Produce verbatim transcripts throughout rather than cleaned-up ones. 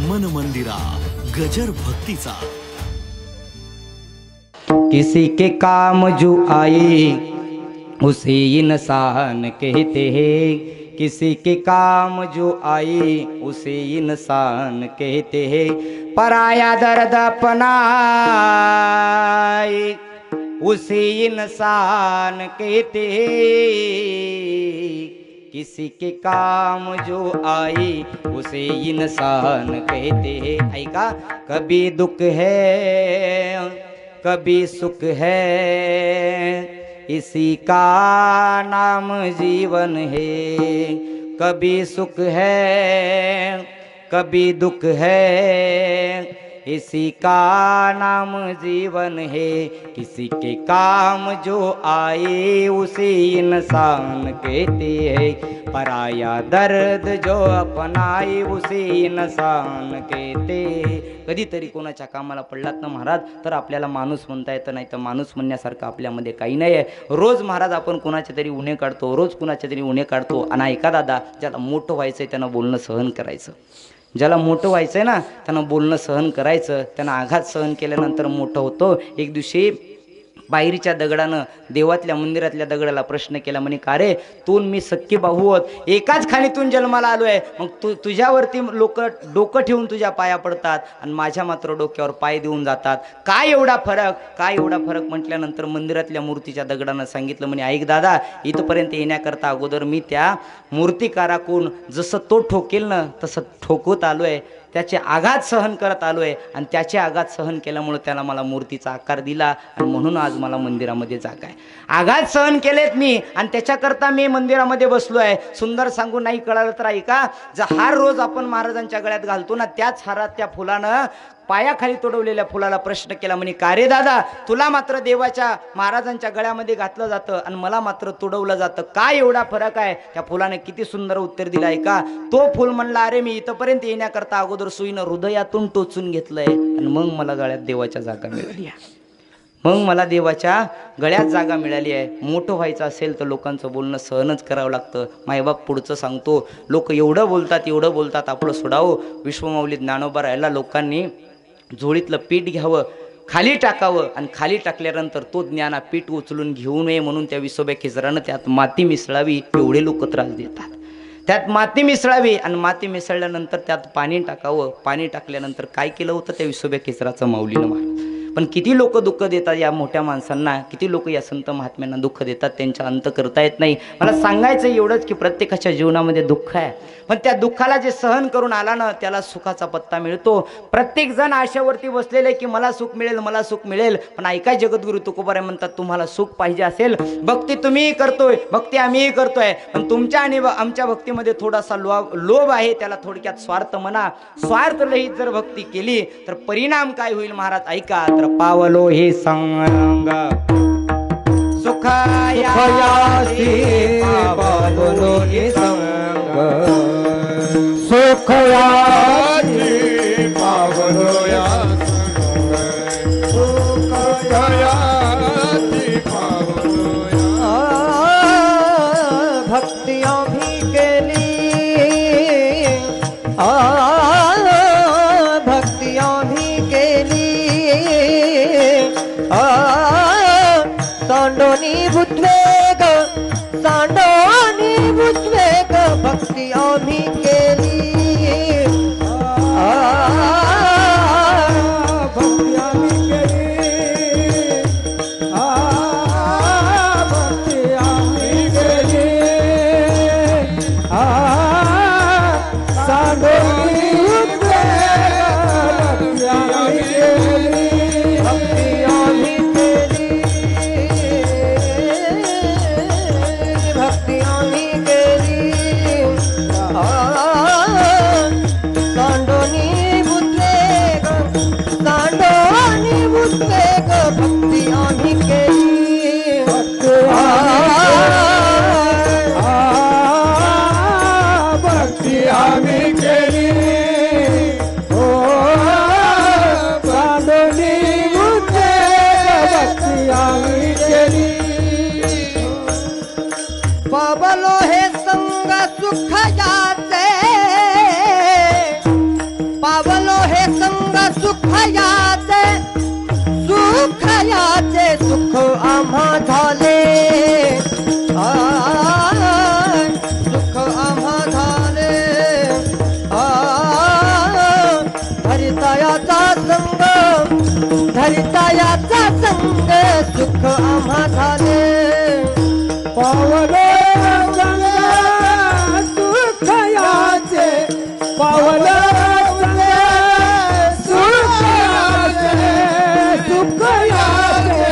मन मंदिरा गजर भक्तीचा। किसी के काम जो आए उसे इंसान कहते हैं, किसी के काम जो आए उसे इंसान कहते हैं। पराया दर्द अपनाए उसे इंसान कहते हैं, किसी के काम जो आए उसे इंसान कहते हैं। ऐका कभी दुख है कभी सुख है, इसी का नाम जीवन है। कभी सुख है कभी दुख है, इसी का नाम जीवन है। किसी के काम जो आए उसे इंसान कहते हैं, पराया दर्द जो अपनाए उसे इंसान कहते हैं। कधीतरी कोणाच्या कामाला पडलात ना महाराज तर आपल्याला माणूस म्हणता येतं, नाही तर माणूस म्हणण्यासारखं आपल्यामध्ये काही नाही आहे। रोज महाराज आपण कोणाचे तरी उन्हे काढतो, रोज कोणाचे तरी उन्हे काढतो। आणि ऐका दादा, ज्याला मोठं व्हायचंय त्यानं बोलणं सहन करायचं, ज्याला मोठं व्हायचंय ना त्यानं बोलणं सहन करायचं। त्यानं आघात सहन केल्यानंतर मोठं होतो। एक दिवशी बाहेरच्या दगडानं देवातल्या मंदिरातल्या दगडाला प्रश्न केला, म्हणे का रे तू मी सख्खी भाऊ आहोत, एकाच खाणीतून जन्माला आलोय, मग तू तुझ्यावरती लोक डोकं ठेवून तुझ्या पाया पडतात आणि माझ्या मात्र डोक्यावर पाय देऊन जातात, काय एवढा फरक काय एवढा फरक म्हटल्यानंतर मंदिरातल्या मूर्तीच्या दगडानं सांगितलं, म्हणे ऐक दादा, इथपर्यंत येण्याकरता अगोदर मी त्या मूर्तिकाराकडून जसं तो ठोकेल ना तसं ठोकवत आलोय, त्याचे आघात सहन करत आलोय आणि त्याचे आघात सहन केल्यामुळे त्याला मला मूर्तीचा आकार दिला आणि म्हणून आज मला मंदिरामध्ये जागा आहे। आघात सहन केलेत मी आणि त्याच्याकरता मी मंदिरामध्ये बसलोय। सुंदर सांगू नाही कळालं तर ऐका, जर हार रोज आपण महाराजांच्या गळ्यात घालतो ना, त्याच हारात त्या फुलानं पायाखाली तोडवलेल्या फुलाला प्रश्न केला, म्हणे का रे दादा, तुला मात्र देवाच्या महाराजांच्या गळ्यामध्ये घातलं जातं आणि मला मात्र तोडवलं जातं, काय एवढा फरक आहे? त्या फुलाने किती सुंदर उत्तर दिलं आहे का? तो फुल म्हणला, अरे मी इथपर्यंत येण्याकरता अगोदर सुईनं हृदयातून टोचून घेतलंय आणि मग मला गळ्यात देवाच्या जागा मिळाली आहे, मग मला देवाच्या गळ्यात जागा मिळाली आहे। मोठं व्हायचं असेल तर लोकांचं बोलणं सहनच करावं लागतं। मायबाप पुढचं सांगतो, लोक एवढं बोलतात एवढं बोलतात आपलं सोडावं। विश्वमाऊली ज्ञानोबा राहायला लोकांनी झोळीतलं पीठ घ्यावं, खाली टाकावं आणि खाली टाकल्यानंतर तो ज्ञाना पीठ उचलून घेऊ नये म्हणून त्या विसोब्या खिजरानं त्यात माती मिसळावी, एवढे लोक त्रास देतात। त्यात माती मिसळावी आणि माती मिसळल्यानंतर त्यात पाणी टाकावं, पाणी टाकल्यानंतर काय केलं होतं त्या विसोब्या खिजराचं माऊलीनं महाराज। पण किती लोक दुःख देतात या मोठ्या माणसांना, किती लोक या संत महात्म्यांना दुःख देतात, त्यांचा अंत करता येत नाही। मला सांगायचं एवढंच की प्रत्येकाच्या जीवनामध्ये दुःख आहे, पण त्या दुःखाला जे सहन करून आला ना त्याला सुखाचा पत्ता मिळतो। प्रत्येक जण आशावरती बसलेले की मला सुख मिळेल मला सुख मिळेल, पण ऐका जगद्गुरु तुकोबाराय म्हणतात, तुम्हाला सुख पाहिजे असेल, भक्ती तुम्हीही करतोय, भक्ती आम्हीही करतोय, पण तुमच्या आणि आमच्या भक्तीमध्ये थोडासा लोभ लोभ आहे, त्याला थोडक्यात स्वार्थ म्हणा। स्वार्थ रहित जर भक्ती केली तर परिणाम काय होईल महाराज ऐका, तर पावलो हे संग सुखायासी, पावलो हे संग सुखायासी, पावलो या संग सुखायासी, पावलो या। भक्तियां भी केली, आ भक्तियां भी केली, सांडोनी बुद्वेग सांडोनी बुद्वेग भक्ती आम्ही केली, भक्ती आम्ही केली, भक्ती आम्ही केली, सांडोनी बुद्वेग भक्ती आम्ही केली, भक्ती आम्ही केली, भक्ती आम्ही केली, सांडोनी बुद्वेग सांडोनी बुद्वेग भक्ती आम्ही केली, भक्ती आम्ही केली, ओ सांडोनी बुद्वेग भक्ती आम्ही केली। पावलो हे संग सुख जाचे, पावलो आम्हा झाले आ, सुख आम्हा झाले आ, धरितायाचा संग धरितायाचा संग सुख आम्हा झाले पावले सुख याचे पावले सुख याचे सुख याचे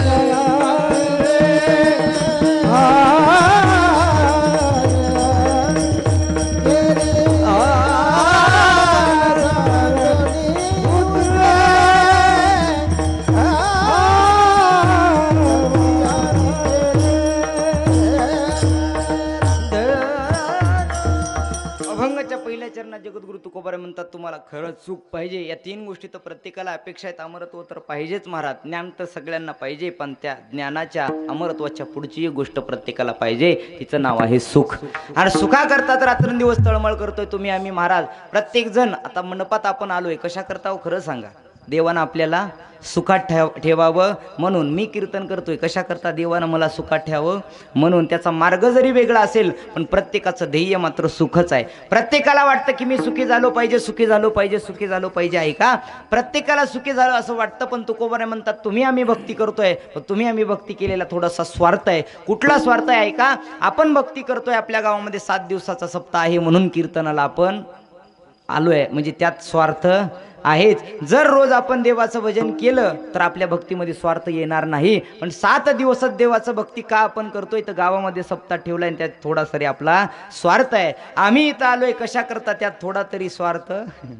अभंगाच्या पहिल्या चरणात जगद्गुरु तुकोबारे म्हणतात तुम्हाला खरंच सुख पाहिजे या तीन गोष्टी तर प्रत्येकाला अपेक्षा आहेत. अमरत्व तर पाहिजेच महाराज. ज्ञान तर सगळ्यांना पाहिजे, पण त्या ज्ञानाच्या अमरत्वाच्या पुढची एक गोष्ट प्रत्येकाला पाहिजे, तिचं नाव आहे सुख. आणि सुखाकरता तर रात्रंदिवस तळमळ करतोय तुम्ही आम्ही महाराज. प्रत्येक जण आता मंडपात आपण आलोय कशा करता हो खरं सांगा. देवानं आपल्याला सुखात ठेव ठेवावं म्हणून मी कीर्तन करतोय. कशा करता देवानं मला सुखात ठेवावं म्हणून. त्याचा मार्ग जरी वेगळा असेल पण प्रत्येकाचं ध्येय मात्र सुखच आहे. प्रत्येकाला वाटतं की मी सुखी झालो पाहिजे सुखी झालो पाहिजे सुखी झालो पाहिजे आहे का. प्रत्येकाला सुखी झालं असं वाटतं, पण तुकोबारे म्हणतात तुम्ही आम्ही भक्ती करतोय पण तुम्ही आम्ही भक्ती केलेला थोडासा स्वार्थ आहे. कुठला स्वार्थ आहे का. आपण भक्ती करतोय आपल्या गावामध्ये सात दिवसाचा सप्ताह आहे म्हणून कीर्तनाला आपण आलोय, म्हणजे त्यात स्वार्थ आहेच. जर रोज आपण देवाचं भजन केलं तर आपल्या भक्तीमध्ये स्वार्थ येणार नाही. पण सात दिवसात देवाचं भक्ती का आपण करतोय तर गावामध्ये सप्ताह ठेवलाय आणि त्यात थोडा तरी आपला स्वार्थ आहे. आम्ही इथं आलोय कशा करता त्यात थोडा तरी स्वार्थ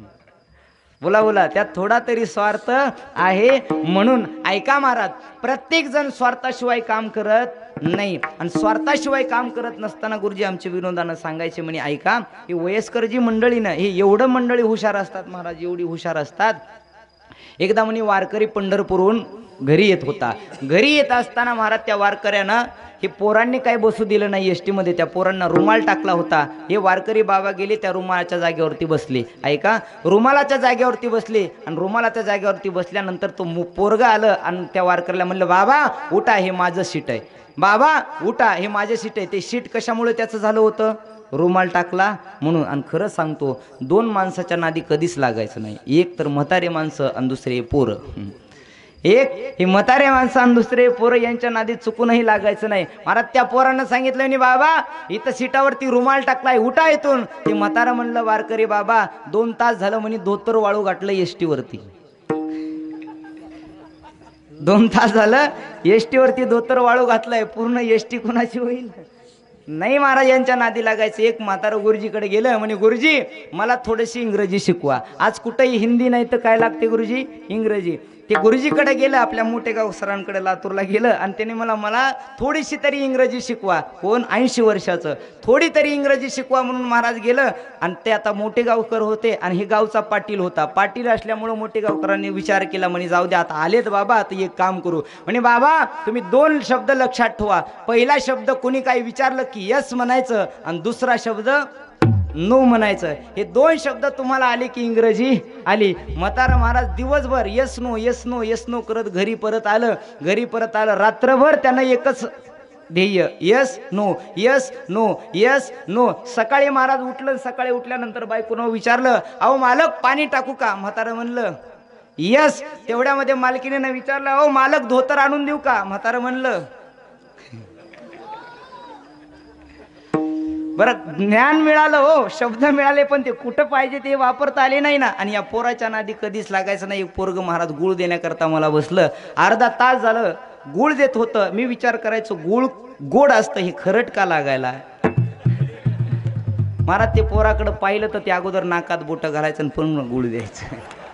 बोला बोला त्यात थोडा तरी स्वार्थ आहे म्हणून. ऐका महाराज, प्रत्येक जण स्वार्थाशिवाय काम करत नाही. आणि स्वार्थाशिवाय काम करत नसताना गुरुजी आमच्या विनोदानं सांगायचे म्हणे ऐका ही वयस्कर जी मंडळी ना हे एवढं मंडळी हुशार असतात महाराज, एवढी हुशार असतात. एकदा म्हणे वारकरी पंढरपूरहून घरी येत होता. घरी येत असताना महाराज त्या वारकऱ्यानं हे पोरांनी काय बसू दिलं नाही एस टीमध्ये. त्या पोरांना रुमाल टाकला होता. हे वारकरी बाबा गेले त्या रुमालाच्या जागेवरती बसले. ऐका रुमालाच्या जागेवरती बसले आणि रुमालाच्या जागेवरती बसल्यानंतर तो पोरगा आलं आणि त्या वारकऱ्याला म्हणलं बाबा उठा हे माझं सीट आहे. बाबा उठा हे माझं सीट आहे. ते सीट कशामुळे त्याचं झालं होतं रुमाल टाकला म्हणून. आणि खरं सांगतो दोन माणसाच्या नादी कधीच लागायचं नाही. एक तर म्हातारे माणसं आणि दुसरे पोरं. एक हे म्हातारे माणसं आणि दुसरे पोरं यांच्या नादी चुकूनही लागायचं नाही. महाराज त्या पोरानं सांगितलं नाही बाबा इथं सीटावरती रुमाल टाकलाय उठा इथून. ते म्हातारा म्हणलं वारकरी बाबा दोन तास झालं म्हणे धोतर वाळू घातलं एसटी वरती. दोन तास झालं एसटी वरती धोतर वाळू घातलाय. पूर्ण एसटी कुणाची होईल. नाही महाराज यांच्या नादी लागायचं. एक म्हातारं गुरुजीकडे गेलं म्हणे गुरुजी मला थोडीशी इंग्रजी शिकवा. आज कुठेही हिंदी नाही तर काय लागते गुरुजी इंग्रजी. ते गुरुजीकडे गेलं आपल्या मोठेगाव सरांकडे लातूरला गेलं आणि त्याने मला मला थोडीशी तरी इंग्रजी शिकवा. कोण ऐंशी वर्षाचं. थोडी तरी इंग्रजी शिकवा म्हणून महाराज गेलं. आणि ते आता मोठेगावकर होते आणि हे गावचा पाटील होता. पाटील असल्यामुळं मोठेगावकरांनी विचार केला म्हणे जाऊ दे आता आलेत बाबा आता एक काम करू. म्हणे बाबा तुम्ही दोन शब्द लक्षात ठेवा. पहिला शब्द कोणी काही विचारलं की यस म्हणायचं आणि दुसरा शब्द नो म्हणायचं. हे दोन शब्द तुम्हाला आले की इंग्रजी आली. म्हातारा महाराज दिवसभर yes no yes no yes no करत घरी परत आलं. घरी परत आलं रात्रभर त्यानं एकच ध्येय yes no yes no yes no. सकाळी महाराज उठलं. सकाळी उठल्यानंतर बायकोनं विचारलं अहो मालक पाणी टाकू का. म्हातारा म्हणलं यस. तेवढ्यामध्ये मालकीने विचारलं अहो मालक धोतर आणून देऊ का. म्हातारा म्हणलं बरं ज्ञान मिळालं हो शब्द मिळाले पण ते कुठं पाहिजे ते वापरता आले नाही ना. आणि या पोराच्या नादी कधीच लागायचं नाही. एक पोरग महाराज गुळ देण्याकरता मला बसलं. अर्धा तास झालं गुळ देत होतं. मी विचार करायचो गुळ गोड असतं हे खरट का लागायला. महाराज ते पोराकडे पाहिलं तर ते अगोदर नाकात बोटं घालायचं आणि पुन्हा गुळ द्यायचं.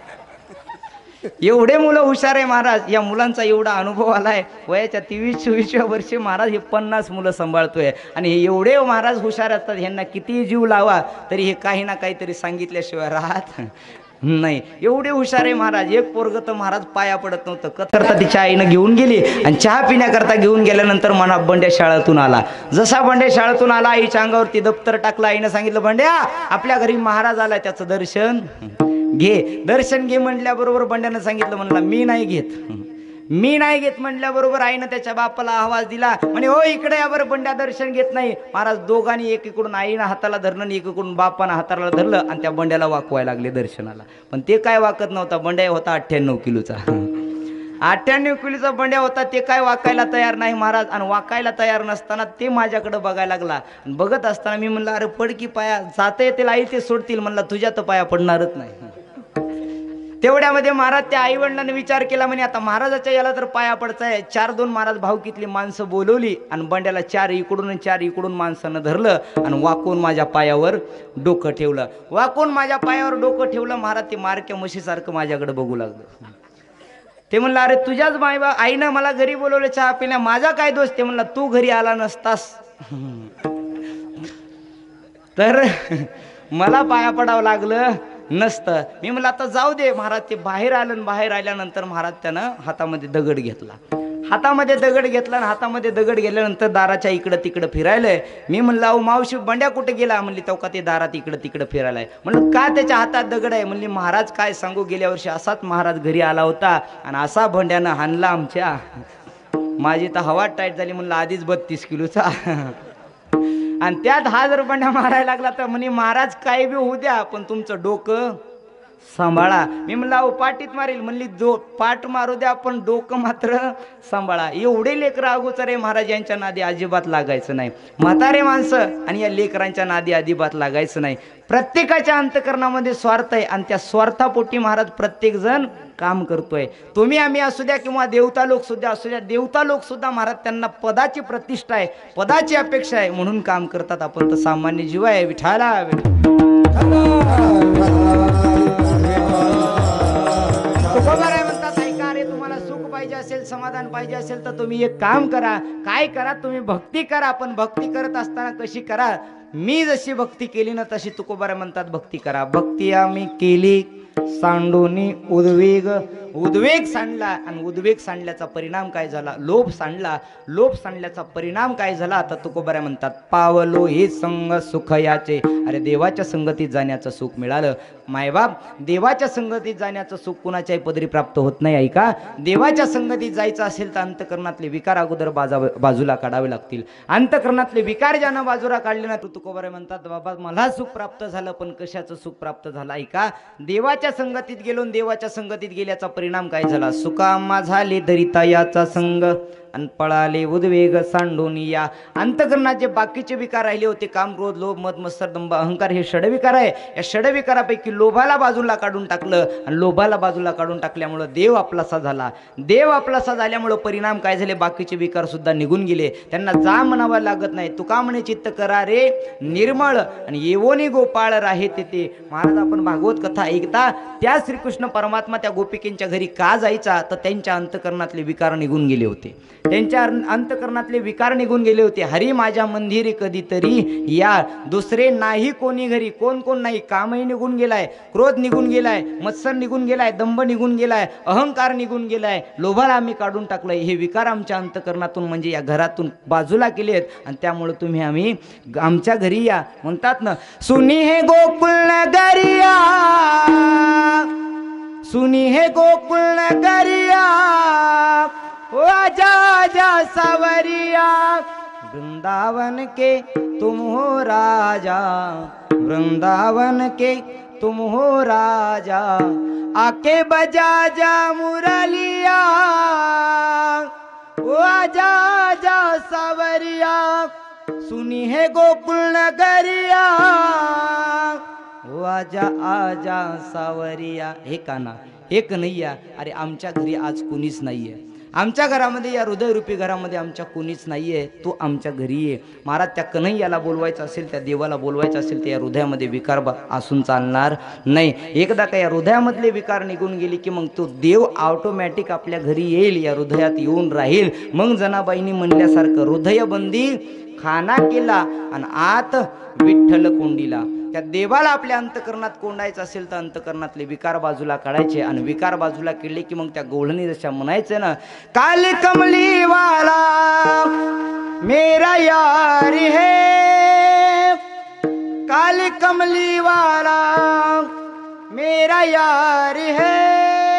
एवढे मुलं हुशार आहे महाराज. या मुलांचा एवढा अनुभव आलाय. वयाच्या तेवीस चोवीसव्या वर्षी महाराज हे पन्नास मुलं सांभाळतोय. आणि हे एवढे महाराज हुशार असतात. ह्यांना कितीही जीव लावा तरी हे काही ना काहीतरी सांगितल्याशिवाय राहत नाही. एवढे हुशार आहे महाराज. एक पोरग तर महाराज पाया पडत नव्हतं. करता तिच्या आईनं घेऊन गेली आणि चहा पिण्याकरता घेऊन गेल्यानंतर मना बंड्या शाळेतून आला. जसा बंड्या शाळेतून आला आईच्या अंगावरती दप्तर टाकलं. आईनं सांगितलं बंड्या आपल्या घरी महाराज आला त्याचं दर्शन घे. दर्शन घे म्हटल्याबरोबर बंड्यानं सांगितलं म्हणला मी नाही घेत मी नाही घेत म्हटल्याबरोबर आईनं त्याच्या बापाला आवाज दिला, म्हणे हो इकडे यावर बंड्या दर्शन घेत नाही. महाराज दोघांनी एकीकडून आईनं हाताला धरलं आणि एकीकडून बापानं हाताला धरलं आणि त्या बंड्याला वाकवायला लागले दर्शनाला. पण ते काय वाकत नव्हता. बंड्या होता अठ्ठ्याण्णव किलोचा अठ्ठ्याण्णव किलोचा बंड्या होता. ते काय वाकायला तयार नाही महाराज. आणि वाकायला तयार नसताना ते माझ्याकडे बघायला लागला. बघत असताना मी म्हणलं अरे पड की पाया, जाता येतील आई ते सोडतील. म्हणला तुझ्या तर पाया पडणारच नाही. तेवढ्यामध्ये महाराज त्या आई वडिलांनी विचार केला, म्हणे आता महाराजाच्या याला तर पाया पडताय. चार दोन महाराज भावकीतली माणसं बोलवली आणि बंड्याला चार इकडून चार इकडून माणसानं धरलं आणि वाकून माझ्या पायावर डोकं ठेवलं. वाकून माझ्या पायावर डोकं ठेवलं. महाराज ते मारक्या म्हशीसारखं माझ्याकडे बघू लागलं. ते म्हणलं अरे तुझ्याच मायबा आईनं मला घरी बोलवलं चहा पिण्या, माझा काय दोष. ते म्हणला तू घरी आला नसतास तर मला पाया पडावं लागलं नसतं. मी म्हणलं आता जाऊ दे. महाराज ते बाहेर आलं. बाहेर आल्यानंतर महाराज त्यानं हातामध्ये दगड घेतला. हातामध्ये दगड घेतला आणि हातामध्ये दगड गेल्यानंतर दाराच्या इकडं तिकडं फिरायलंय. मी म्हणलं अहो मावशी बंड्या कुठे गेला. म्हणली तो का ते दारात इकडं तिकडं फिरायलाय. म्हणलं का त्याच्या हातात दगड आहे. म्हणली महाराज काय सांगू, गेल्या वर्षी असाच महाराज घरी आला होता आणि असा बंड्यानं हाणला आमच्या. माझी तर हवा टाईट झाली. म्हणलं आधीच बत्तीस किलोचा आणि त्यात हा जर बंड्या मारायला लागला तर म्हणे महाराज काय बी होऊ द्या पण तुमचं डोकं सांभाळा. मी म्हणलं अहो पाठीत मारेल. म्हणली जो पाठ मारू द्या पण डोकं मात्र सांभाळा. एवढे लेकरं अगोचर आहे महाराज यांच्या नादी अजिबात लागायचं नाही. म्हातारे माणसं आणि या लेकरांच्या नादी अजिबात लागायचं नाही. प्रत्येकाच्या अंतकरणामध्ये स्वार्थ आहे आणि त्या स्वार्थापोटी महाराज प्रत्येक जण काम करतोय. तुम्ही आम्ही असू द्या किंवा देवता लोक सुद्धा असू द्या. देवता लोक सुद्धा महाराज त्यांना पदाची प्रतिष्ठा आहे, पदाची अपेक्षा आहे म्हणून काम करतात. आपण तर सामान्य जीव आहे. विठाला तुकोबाराय म्हणतात ऐका रे, तुम्हाला सुख पाहिजे असेल समाधान पाहिजे असेल तर तुम्ही एक काम करा. काय करा, तुम्ही भक्ती करा. पण भक्ती करत असताना कशी करा. मी जशी भक्ती केली ना तशी तुकोबाराय म्हणतात भक्ती करा. भक्ती आम्ही केली सांडोनी उद्वेग, उद्वेग सांडला आणि उद्वेग सांडल्याचा परिणाम काय झाला, लोभ सांडला. लोभ सांडल्याचा परिणाम काय झाला. आता तुकोबाराय म्हणतात पावलो हे संग सुख याचे. अरे देवाच्या संगतीत जाण्याचं सुख मिळालं. मायबाप देवाच्या संगतीत जाण्याचं सुख कुणाच्याही पदरी प्राप्त होत नाही. ऐका, देवाच्या संगतीत जायचं असेल तर अंतकरणातले विकार अगोदर बाजा बाजूला काढावे लागतील. अंतकरणातले विकार ज्यानं बाजूला काढले ना, तुकोबाराय म्हणतात बाबा मला सुख प्राप्त झालं पण कशाचं सुख प्राप्त झालं. ऐका, देवाच्या संगतीत गेलो, देवाच्या संगतीत गेल्याचा परिणाम काय झाला. सुकामा झाले दरिता याचा संग आणि पळाले उद्वेग सांडून या. अंतकरणाचे बाकीचे विकार राहिले होते, काम क्रोध लोभ मद मत्सर दंभ अहंकार हे षडविकार आहे. या षडविकारापैकी लोभाला बाजूला काढून टाकलं आणि लोभाला बाजूला काढून टाकल्यामुळं देव आपलासा झाला. देव आपलासा झाल्यामुळं परिणाम काय झाले, बाकीचे विकार सुद्धा निघून गेले. त्यांना जा म्हणावं लागत नाही. तुका म्हणे चित्त करा रे निर्मळ आणि येवोनी गोपाळ राहे तेथे. महाराज आपण भागवत कथा ऐकता, त्या श्रीकृष्ण परमात्मा त्या गोपिकेंच्या घरी का जायचा तर त्यांच्या अंतकरणातले विकार निघून गेले होते. त्यांच्या अंतकरणातले विकार निघून गेले होते. हरी माझ्या मंदिरी कधीतरी या, दुसरे नाही कोणी घरी. कोण कोण नाही, कामही निघून गेलाय, क्रोध निघून गेलाय, मत्सर निघून गेलाय, दंभ निघून गेलाय, अहंकार निघून गेलाय, लोभाला आम्ही काढून टाकलंय. हे विकार आमच्या अंतकरणातून म्हणजे या घरातून बाजूला केलेत आणि त्यामुळे तुम्ही आम्ही आमच्या घरी या. म्हणतात ना सुनी हे गोकुळ नगरिया, सुनी हे गोकुळ नगरिया, ओ आजा आजा सावरिया, वृंदावन के तुम हो राजा, वृंदावन के तुम हो राजा, आके बजा जा मुरलिया, ओ आजा आजा सावरिया, सुनी है गोकुल नगरिया, ओ आजा आजा सावरिया. हे काना हे कन्हैया, अरे आमच्या घरी आज कुणीच नाहीये. आमच्या घरामध्ये, या हृदयरूपी घरामध्ये आमच्या कोणीच नाहीये. तू आमच्या घरी ये. महाराज त्या कन्हैयाला बोलवायचं असेल, त्या देवाला बोलवायचं असेल तर या हृदयामध्ये विकार असून चालणार नाही. एकदा का या हृदयामधले विकार निघून गेली की मग तो देव ऑटोमॅटिक आपल्या घरी येईल, या हृदयात येऊन राहील. मग जनाबाईंनी म्हणल्यासारखं हृदयबंदी खाना केला आणि आत विठ्ठल कोंडीला. त्या देवाला आपल्या अंतकरणात कोंडायचं असेल तर अंतकरणातले विकार बाजूला काढायचे आणि विकार बाजूला केले की मग त्या गवळणी जशा म्हणायचं ना, काल कमली वाला मेरा यार है, काल कमली वाला मेरा यार है,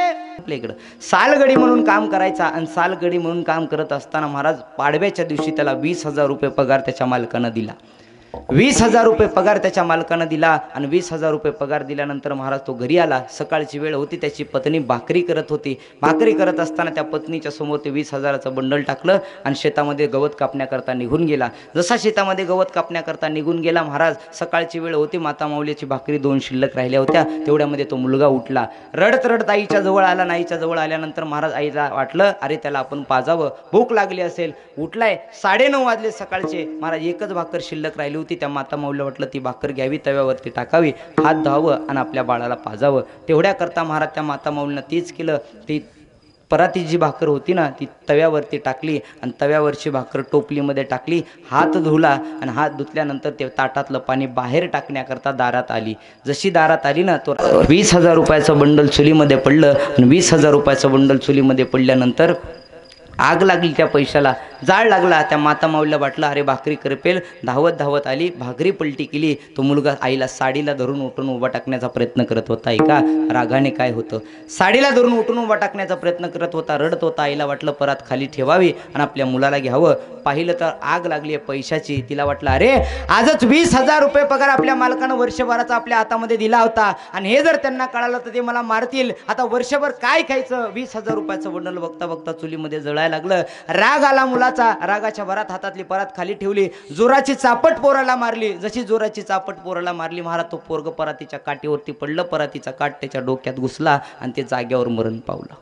आपल्या इकडं. सालगडी म्हणून काम करायचा आणि सालगडी म्हणून काम करत असताना महाराज पाडव्याच्या दिवशी त्याला वीस हजार रुपये पगार त्याच्या मालकानं दिला. वीस हजार रुपये पगार त्याच्या मालकानं दिला आणि वीस हजार रुपये पगार दिल्यानंतर महाराज तो घरी आला. सकाळची वेळ होती, त्याची पत्नी भाकरी करत होती. भाकरी करत असताना त्या पत्नीच्या समोर ते वीस हजाराचं बंडल टाकलं आणि शेतामध्ये गवत कापण्याकरता निघून गेला. जसा शेतामध्ये गवत कापण्याकरता निघून गेला महाराज, सकाळची वेळ होती, माता माऊलीची भाकरी दोन शिल्लक राहिल्या होत्या. तेवढ्यामध्ये तो मुलगा उठला, रडत रडत आईच्या जवळ आला. आईच्या जवळ आल्यानंतर महाराज आईला वाटलं अरे त्याला आपण पाजावं, भूक लागली असेल. उठलाय, साडेनऊ वाजले सकाळचे. महाराज एकच भाकर शिल्लक राहिली होती. त्या माता माऊलीला वाटलं ती भाकर घ्यावी, तव्यावरती टाकावी, हात धुवावं आणि आपल्या बाळाला पाजावं. तेवढ्या करता महाराज त्या माता माऊलीनं तीच केलं. ती पराती जी भाकर होती ना ती तव्यावरती टाकली आणि तव्यावरची भाकर टोपलीमध्ये टाकली, हात धुला आणि हात धुतल्यानंतर ते ताटातलं पाणी बाहेर टाकण्याकरता दारात आली. जशी दारात आली ना तो वीस हजार रुपयाचं बंडल चुलीमध्ये पडलं आणि वीस हजार रुपयाचं बंडल चुलीमध्ये पडल्यानंतर आग लागली त्या पैशाला, जाळ लागला. त्या माता माऊलीला वाटलं अरे भाकरी करपेल, धावत धावत आली, भाकरी पलटी केली. तो मुलगा आईला साडीला धरून उठून उभा टाकण्याचा प्रयत्न करत होता. ऐका रागाने काय होतं, साडीला धरून उठून उभा टाकण्याचा प्रयत्न करत होता, रडत होता. आईला वाटलं परात खाली ठेवावी आणि आपल्या मुलाला घ्यावं. पाहिलं तर आग लागली आहे पैशाची. तिला वाटलं अरे आजच वीस हजार रुपये पगार आपल्या मालकानं वर्षभराचा आपल्या हातामध्ये दिला होता आणि हे जर त्यांना कळालं तर ते मला मारतील. आता वर्षभर काय खायचं. वीस हजार रुपयाचं बंडल बघता बघता चुलीमध्ये जळायला लागलं. राग आला मुलाचा, रागाच्या भरात हातातली परात खाली ठेवली, जोराची चापट पोराला मारली. जशी जोराची चापट पोराला मारली महाराज तो पोरग परातीच्या काठीवरती पडलं. परातीचा काठ त्याच्या डोक्यात घुसला आणि ते जाग्यावर मरण पावलं.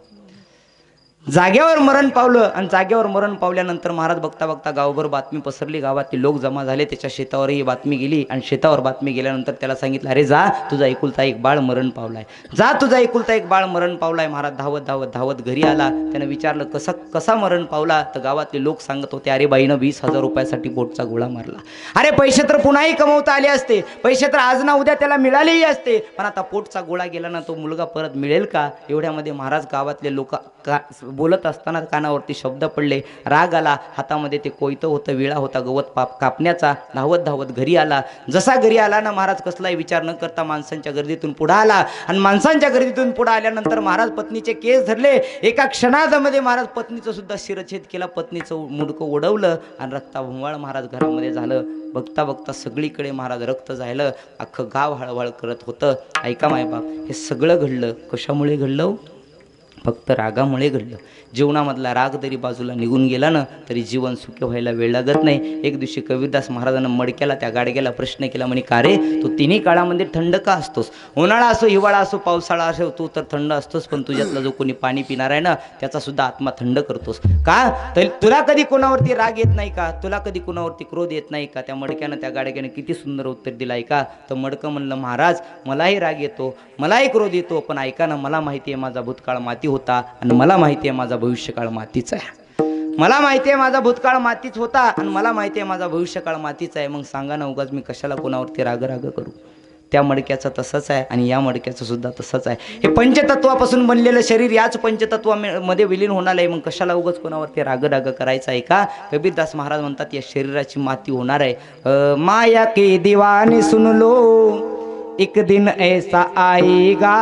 जाग्यावर मरण पावलं आणि जाग्यावर मरण पावल्यानंतर महाराज बघता बघता गावभर बातमी पसरली. गावातले लोक जमा झाले. त्याच्या शेतावरही बातमी गेली आणि शेतावर बातमी गेल्यानंतर त्याला सांगितलं अरे जा तुझा एकुलता एक बाळ मरण पावलाय, जा तुझा एकुलता एक बाळ मरण पावलाय. महाराज धावत धावत धावत घरी आला. त्यानं विचारलं कसा कसा मरण पावला. तर गावातले लोक सांगत होते अरे बाईनं वीस हजार रुपयासाठी पोटचा गोळा मारला. अरे पैसे तर पुन्हाही कमवता आले असते, पैसे तर आज ना उद्या त्याला मिळालेही असते, पण आता पोटचा गोळा गेला ना तो मुलगा परत मिळेल का. एवढ्यामध्ये महाराज गावातले लोक का बोलत असताना कानावरती शब्द पडले. राग आला. हातामध्ये ते कोयतं होतं, विळा होता गवत पाप कापण्याचा. धावत धावत घरी आला. जसा घरी आला ना महाराज कसलाही विचार न करता माणसांच्या गर्दीतून पुढे आला आणि माणसांच्या गर्दीतून पुढे आल्यानंतर महाराज पत्नीचे केस धरले. एका क्षणामध्ये महाराज पत्नीचं सुद्धा शिरच्छेद केला. पत्नीचं मुडकं ओढवलं आणि रक्ताभोंगाळ महाराज घरामध्ये झालं. बघता बघता सगळीकडे महाराज रक्त झालं. अख्खं गाव हळहळ करत होतं. ऐका मायबाप, हे सगळं घडलं कशामुळे घडलं. फक्त रागामुळे घडलं. जीवनामधला राग जरी बाजूला निघून गेला ना तरी जीवन सुखी व्हायला वेळ लागत नाही. एक दिवशी कबीरदास महाराजांना मडक्याला त्या गाडग्याला प्रश्न केला. म्हणे का रे तू तिन्ही काळामध्ये थंड का असतोस. उन्हाळा असो, हिवाळा असो, पावसाळा असो, तू तर थंड असतोस, पण तुझ्यातला जो कोणी पाणी पिणार आहे ना त्याचा सुद्धा आत्मा थंड करतोस का. तर तुला कधी कोणावरती राग येत नाही का, तुला कधी कोणावरती क्रोध येत नाही का. त्या मडक्यानं त्या गाडग्याने किती सुंदर उत्तर दिलं. ऐका तर मडकं म्हणलं महाराज मलाही राग येतो, मलाही क्रोध येतो, पण ऐका ना मला माहिती आहे माझा भूतकाळ माती होता आणि मला माहिती आहे माझा भविष्यकाळ मातीचा आहे. मला माहिती आहे माझा भूतकाळ मातीच होता आणि मला माहिती आहे माझा भविष्यकाळ मातीचा आहे. मग सांगा ना उगाच मी कशाला कोणावरती राग राग करू. त्या मडक्याचं तसंच आहे आणि या मडक्याचं सुद्धा तसंच आहे. हे पंचतत्वापासून बनलेलं शरीर याच पंचतत्वामध्ये विलीन होणार आहे. मग कशाला उगाच कोणावरती राग राग करायचं आहे का. कबीरदास महाराज म्हणतात या शरीराची माती होणार आहे. माया के दीवाने सुन लो एक दिन ऐसा आएगा,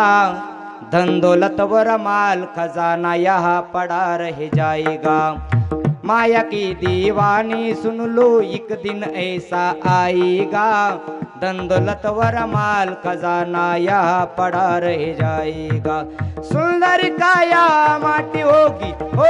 धन दौलत वर माल खजाना यहाँ पड़ा रह जाएगा. माया की दीवानी सुन लो एक दिन ऐसा आएगा, धन दौलत वर माल खजाना यहाँ पड़ा रह जाएगा. सुंदर काया माटी होगी हो,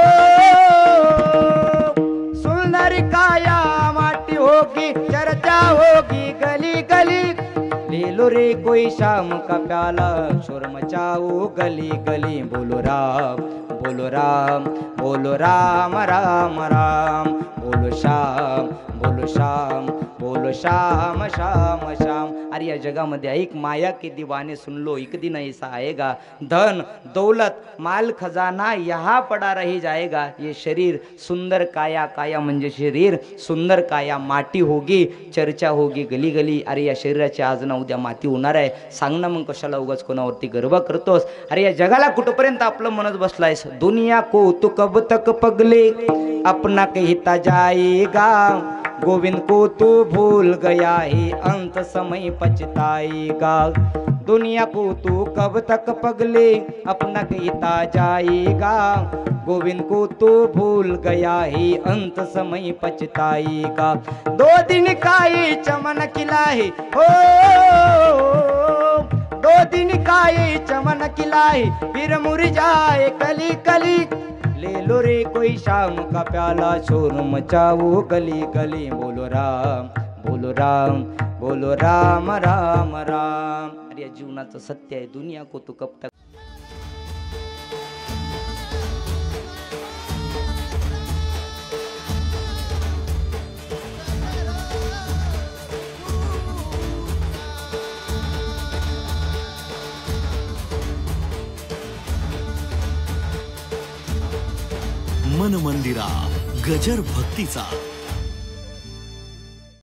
सुंदर काया माटी होगी, चर्चा होगी गली गली. ले लो रे कोई शाम का प्याला, शोर मचाओ गली गली. बोलो राम बोलो राम बोलो राम राम राम. बोलो श्याम बोलो श्याम बोलो श्याम श्याम श्याम. अरे या जगामध्ये एक माया के दीवाने सुन लो एक दिन ऐसा आएगा, धन दौलत माल खजाना यहाँ पड़ा रही जाएगा. ये शरीर सुंदर काया, काया म्हणजे शरीर, सुंदर काया माटी होगी, चर्चा होगी गली गली. अरे या शरीराची आज ना उद्या माती होणार आहे. सांग ना मग कशाला उगाच कोणावरती गर्व करतोस. अरे या जगाला कुठपर्यंत आपलं मनच बसलायस. दुनिया को तू कब तक पगले अपना कहता जाएगा, गोविंद को तू भूल गया है अंत समय पछताएगा। दुनिया को तू कब तक पगले अपना गीता जाएगा। गोविंद को तू भूल गया है अंत समय पछताएगा। दो दिन का ये चमन खिला है हो, दो दिन का ये चमन खिला है फिर मुरझाए कली कली। ले लो रे कोई शाम का प्याला शोर मचाओ गली गली। बोलो राम बोलो राम बोलो राम राम राम। अरे जीवनाचं सत्य आहे, दुनिया को तू कब तक मन मंदिरा गजर भक्तीचा।